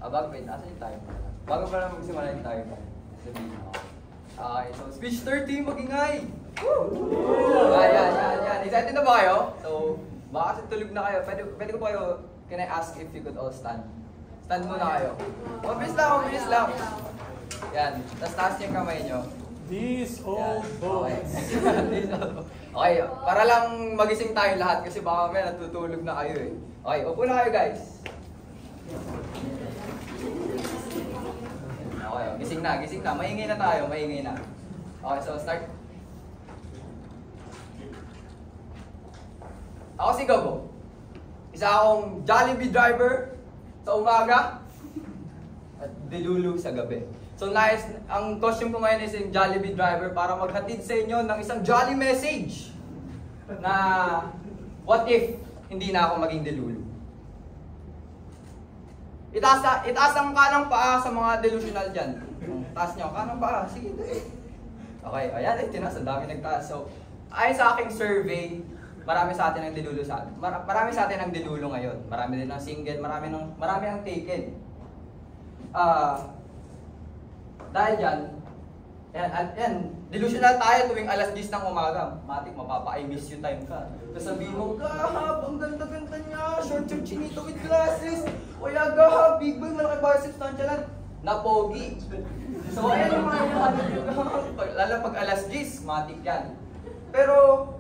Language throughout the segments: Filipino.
Wait, nasa yung time? Bago pa lang magsimula yung time. Sabihin ako. Okay, so speech 30, magingay! Woo! Yan. Excited na ba kayo? So, baka kasi tulog na kayo. Pwede ko pa kayo, can I ask if you could all stand? Stand muna kayo. Mabilis lang. Yan, tapos taas yung kamay nyo. These old boys. Okay, para lang magising tayo lahat kasi baka may natutulog na kayo eh. Okay, upo na kayo guys. Okay, gising na. Maingay na tayo, maingay na. Okay, so start. Ako si Gabo. Isa akong Jollibee driver sa umaga at dilulu sa gabi. So nice, ang costume ko ngayon is yung Jollibee driver para maghatid sa inyo ng isang jolly message na what if hindi na ako maging delulu. Itaas ang kanang paa sa mga delusional dyan. Taas nyo, kanang paa, sige. Okay, ayan, tinaas, ang dami nagtaas. So, ayon sa aking survey, marami sa atin ang delulu marami sa atin ang delulu ngayon. Marami din ang single, marami ang taken. Dahil dyan, delusional tayo tuwing alas 10 ng umaga. Matik, mapapa-I miss you time ka. Tapos sabihin mo, Gahab, ang ganda-ganda niya, short yung chinito with glasses. Kaya Gahab, big boy, malaki biceps, nonchalant, na pogi. So ayan yung mga hinahanap yung Gahab. Lalo pag alas 10, matik yan. Pero,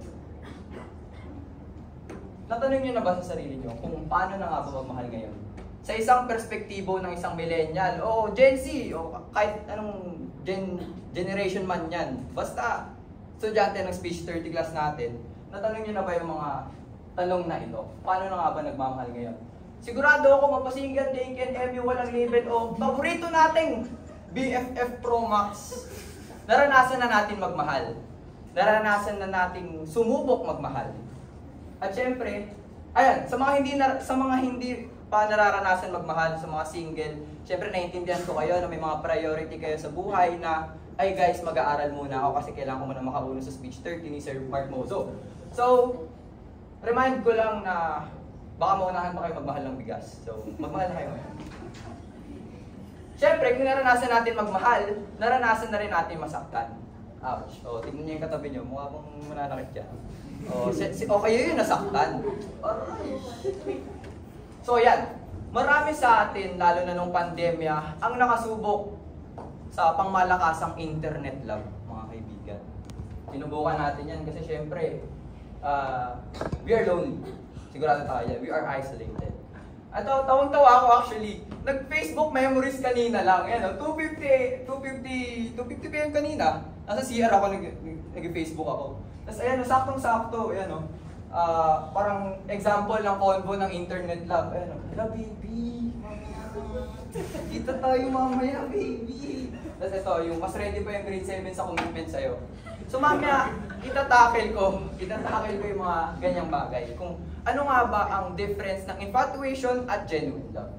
natanong nyo na ba sa sarili nyo kung paano na nga ba magmahal ngayon? Sa isang perspektibo ng isang millennial, o Gen Z, o kahit anong generation man yan. Basta, estudyante ng speech 30 class natin, natanong nyo na ba yung mga tanong na ito? Paano na nga ba nagmamahal ngayon? Sigurado ako, mapasinggan, Daken, MU, walang label, o paborito nating BFF Pro Max. Naranasan na natin magmahal. Naranasan na nating sumubok magmahal. At syempre, ayan, sa mga hindi pa nararanasan magmahal, sa mga single, syempre naiintindihan ko kayo na may mga priority kayo sa buhay na, ay guys, mag-aaral muna ako kasi kailangan ko muna makauno sa speech 30 ni Sir Mark Mozo. So, remind ko lang na baka maunahan pa kayo magmahal ng bigas. So, magmahal na kayo. Syempre, kung naranasan natin magmahal, naranasan na rin natin masaktan. Ouch. O, tignan niyo yung katabi niyo, mukha bang mananakit dyan. O, kayo yung nasaktan. Alright. So yan, marami sa atin, lalo na nung pandemya, ang nakasubok sa pangmalakasang internet love, mga kaibigan. Sinubukan natin yan kasi syempre, we are lonely. Sigurado tayo yan, we are isolated. At tawang-tawa ako actually, nag-Facebook memories kanina lang. Yan, 2:50 PM kanina, nasa CR ako, nag-Facebook ako. Tapos ayan, saktong-sakto, ayan o. Parang example ng convo ng internet love. Ayan, hello baby, kita tayo mamaya baby. Tapos ito, yung mas ready pa yung grade 7 sa commitment sa'yo. So mamaya, itatakel ko yung mga ganyang bagay. Kung ano nga ba ang difference ng infatuation at genuine love.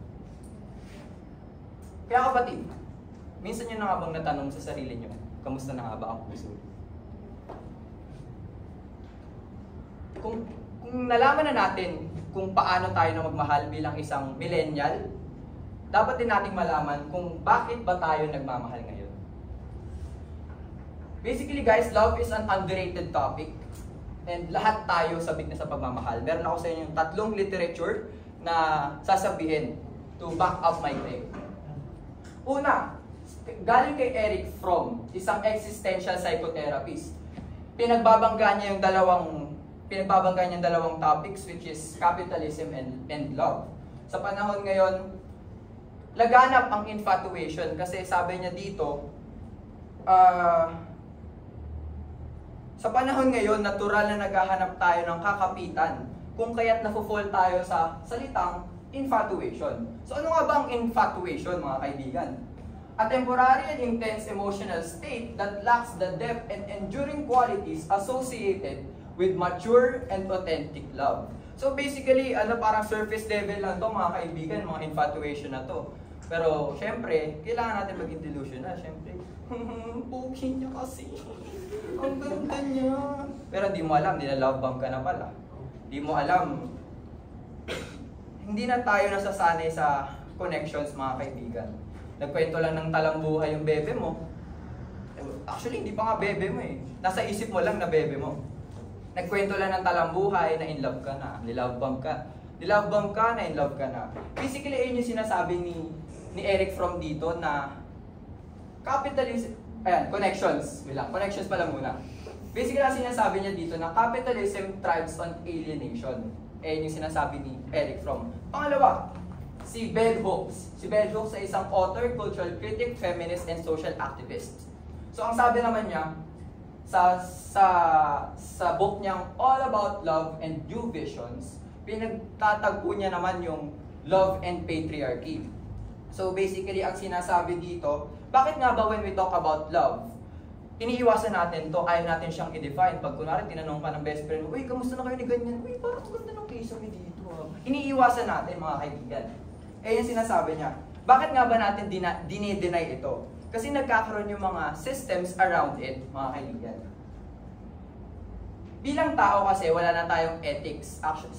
Kaya kapatid, minsan nyo na nga bang natanong sa sarili nyo, kamusta na nga ba ang puso? Kung nalaman na natin kung paano tayo na magmahal bilang isang millennial, dapat din nating malaman kung bakit ba tayo nagmamahal ngayon. Basically guys, love is an underrated topic and lahat tayo sabik na sa pagmamahal. Meron ako sa inyo 3 literature na sasabihin to back up my claim. Una, galing kay Erich Fromm, isang existential psychotherapist. Pinagbabangga niya yung dalawang topics which is capitalism and love. Sa panahon ngayon, laganap ang infatuation kasi sabi niya dito, sa panahon ngayon, natural na naghahanap tayo ng kakapitan kung kaya't nafo-fall tayo sa salitang infatuation. So ano nga ba ang infatuation, mga kaibigan? A temporary and intense emotional state that lacks the depth and enduring qualities associated with mature and authentic love. So basically, parang surface level lang to mga kaibigan, mga infatuation na to. Pero syempre, kailangan natin maging delusional. Syempre, pogi niya kasi. Ang ganda niya. Pero di mo alam, nila-love bomb ka na pala. Di mo alam, hindi na tayo nasasanay sa connections, mga kaibigan. Nagkwento lang ng talambuhay yung bebe mo. Actually, hindi pa nga bebe mo eh. Nasa isip mo lang na bebe mo. Nagkwento lang ng talambuhay na in love ka na, nilove bomb ka. Nilove bomb ka na in love ka na. Basically, ayun yung sinasabi ni Eric Fromm dito na capitalism, ayan, connections. Connections pala muna. Basically, ang sinasabi niya dito na capitalism thrives on alienation. Ayun yung sinasabi ni Eric Fromm. Pangalawa, si Bell Hooks. Si Bell Hooks ay isang author, cultural critic, feminist, and social activist. So, ang sabi naman niya, sa book niyang All About Love and New Visions, pinagtatagpo niya naman yung love and patriarchy. So basically, ang sinasabi dito, bakit nga ba when we talk about love, iniiwasan natin to, ayaw natin siyang i-define. Pag kunwari, tinanong ka ng best friend, uy, kamusta na kayo ni ganyan? Uy, parang ganda ng case mo dito. Iniiwasan natin, mga kaibigan. Eh, yung sinasabi niya, bakit nga ba natin dinideny ito? Kasi nagkakaroon yung mga systems around it, mga kaibigan. Bilang tao kasi, wala na tayong ethics.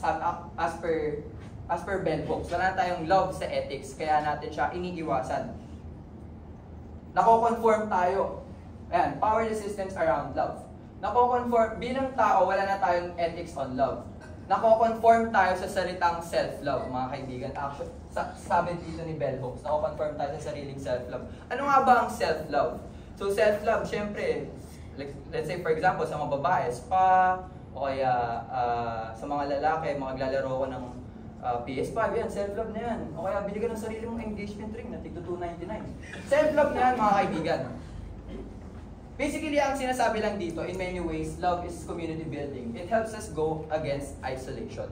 As per Bell Hooks, wala na tayong love sa ethics, kaya natin siya iniiwasan. Nako-conform tayo. Ayan, powerless systems around love. Nako-conform, bilang tao, wala na tayong ethics on love. Nako-conform tayo sa salitang self-love, mga kaibigan. Actually, sabi dito ni Bell Hooks, nako-conform tayo sa sariling self-love. Ano nga ba ang self-love? So, self-love, syempre, like, let's say for example, sa mga babae, spa, o kaya sa mga lalaki, maglalaro ko ng PS5, yan, self-love na yan. O kaya bili ka ng sarili mong engagement ring na tig $299. Self-love na yan, mga kaibigan. Basically, ang sinasabi lang dito, in many ways, love is community building. It helps us go against isolation.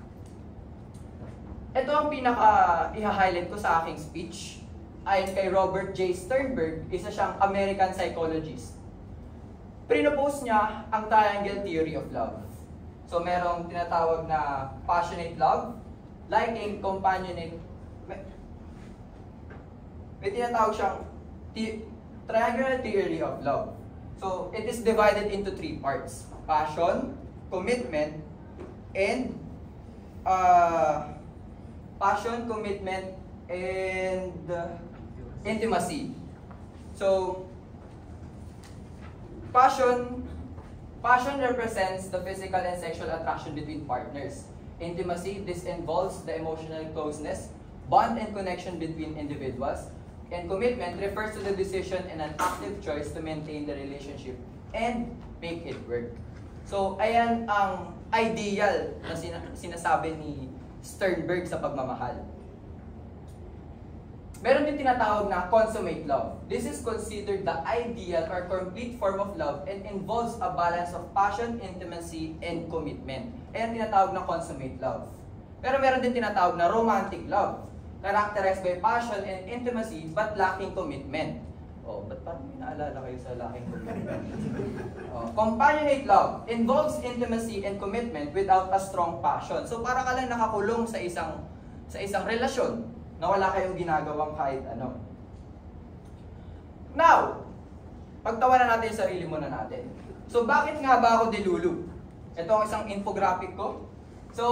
Ito ang pinaka-i-highlight ko sa aking speech. Ayon kay Robert J. Sternberg, isa siyang American psychologist. Pinopose niya ang triangle theory of love. So, merong tinatawag na passionate love, liking, companionate. May tinatawag siyang triangular theory of love. So, it is divided into 3 parts. Passion, commitment, and intimacy. So, passion represents the physical and sexual attraction between partners. Intimacy, this involves the emotional closeness, bond and connection between individuals. And commitment refers to the decision and an active choice to maintain the relationship and make it work. So, ayan ang ideal na sinasabi ni Sternberg sa pagmamahal. Meron din tinatawag na consummate love. This is considered the ideal or complete form of love and involves a balance of passion, intimacy, and commitment. Ayan tinatawag na consummate love. Pero meron din tinatawag na romantic love, characterized by passion and intimacy but lacking commitment. Oh, ba't parang may naalala kayo sa lacking commitment? Companionate love involves intimacy and commitment without a strong passion. So para ka lang nakakulong sa isang relasyon na wala kayong ginagawang kahit ano. Now, pagtawanan natin yung sarili muna natin. So bakit nga ba ako dilulu? Ito ang isang infographic ko. So,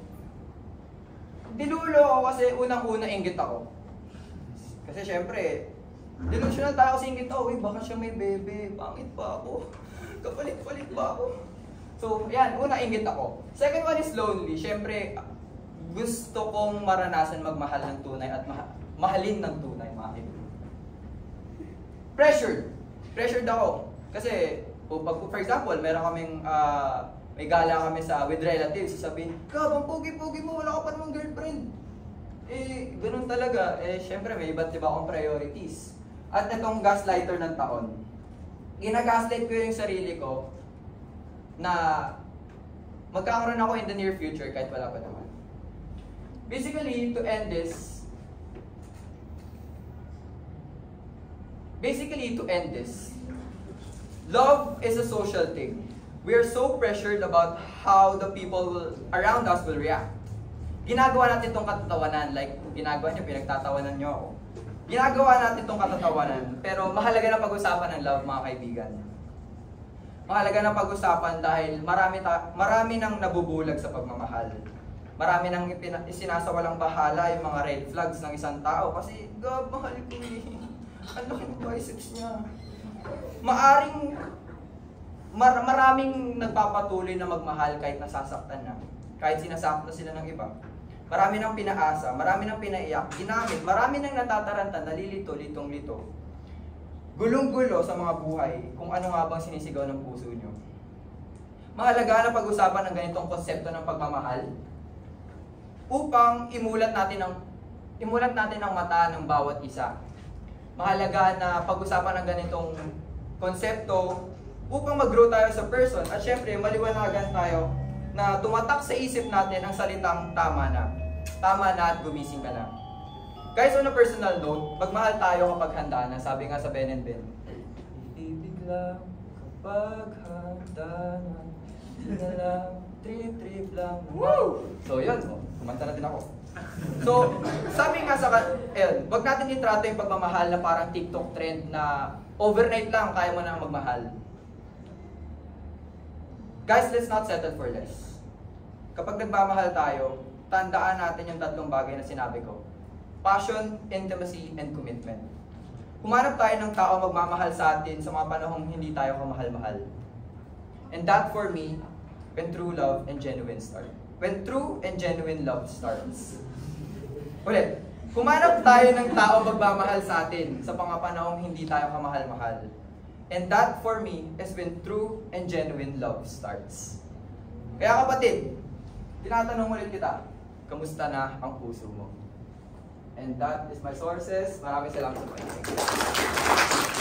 dilulo ako kasi unang-una inggit ako. Kasi syempre, delusional tayo kasi inggit ako. Uy, baka siya may bebe. Pangit pa ako. Kapalit-palit pa ako. So, yan. Una, inggit ako. Second one is lonely. Syempre, gusto kong maranasan magmahal ng tunay at mahalin ng tunay, mga kaibigan. Pressured ako. Kasi, for example, meron kaming may gala kami with relatives, sasabihin, "Kabang pogi-pogi mo, wala ka pa namang girlfriend." Eh, ganun talaga. Eh, syempre, may iba't iba akong priorities. At itong gaslighter ng taon, ginagaslight ko yung sarili ko na magkakaroon ako in the near future kahit wala pa naman. Basically, to end this, love is a social thing. We are so pressured about how the people around us will react. Ginagawa natin itong katatawanan, like ginagawa niyo, pinagtatawanan niyo ako. Ginagawa natin itong katatawanan, pero mahalaga na pag-usapan ng love, mga kaibigan. Mahalaga na pag-usapan dahil marami nang nabubulag sa pagmamahal. Marami nang isinasawalang bahala yung mga red flags ng isang tao kasi, Gab, mahal ko eh. Ang laki ng biceps niya. Maraming nagpapatuloy na magmahal kahit nasasaktan na. Kahit sinasaktan sila ng iba. Marami nang pinaasa, marami nang pinaiyak, ginamit, marami nang natataranta, nalilito, litong-lito. Gulong-gulo sa mga buhay kung ano nga bang sinisigaw ng puso nyo. Mahalaga na pag-usapan ng ganitong konsepto ng pagmamahal upang imulat natin ang mata ng bawat isa. Mahalaga na pag-usapan ng ganitong konsepto upang mag-grow tayo sa person at syempre maliwanagan tayo na tumatak sa isip natin ang salitang tama na. Tama na at gumising ka na. Guys, on a personal note, magmahal tayo kapag handa na. Sabi nga sa Ben and Ben, ibig lang kapag handa na, di na lang, trip lang. Woo! So yun, kumanta na din ako. So, sabi nga sa wag natin itrato yung pagmamahal na parang TikTok trend na overnight lang kaya mo na magmahal. Guys, let's not settle for less. Kapag nagmamahal tayo, tandaan natin yung tatlong bagay na sinabi ko. Passion, intimacy, and commitment. Humanap tayo ng tao magmamahal sa atin sa mga panahong hindi tayo kamahal-mahal. And that for me, when true love and genuine start. When true and genuine love starts. Ulit, humanap tayo ng tao magmamahal sa atin sa mga panahong hindi tayo kamahal-mahal. And that for me is when true and genuine love starts. Kaya kapatid, tinatanong ulit kita, kamusta na ang puso mo? And that is my sources. Maraming salamat sa pakikinig.